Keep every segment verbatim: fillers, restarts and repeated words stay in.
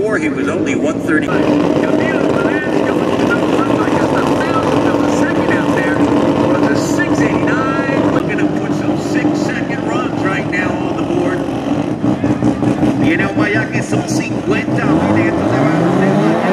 before he was only one thirty. Tiene un Maya que son cincuenta, miren, esto se va a hacer.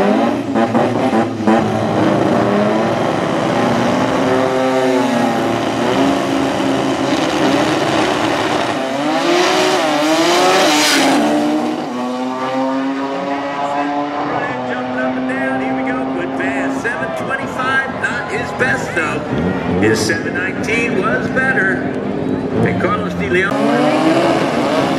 Jumping up and down, here we go, good pass. seven twenty-five, not his best though. His seven nineteen was better. And Carlos De Leon.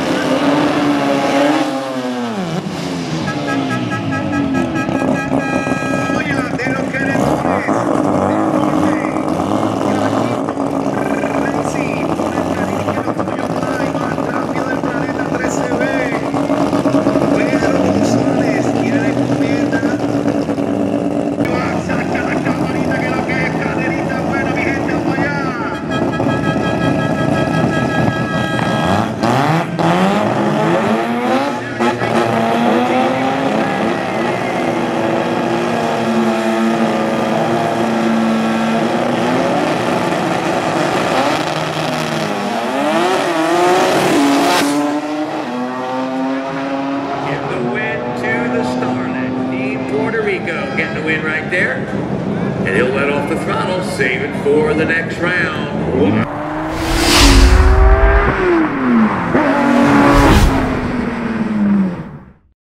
Getting the win right there, and he'll let off the throttle, save it for the next round.